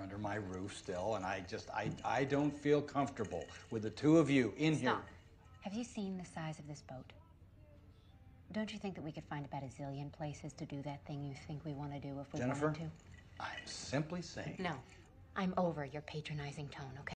under my roof still, and I don't feel comfortable with the two of you in here. Stop. Have you seen the size of this boat? Don't you think that we could find about a zillion places to do that thing you think we want to do if we Jennifer, wanted to? I'm simply saying. No. I'm over your patronizing tone, okay?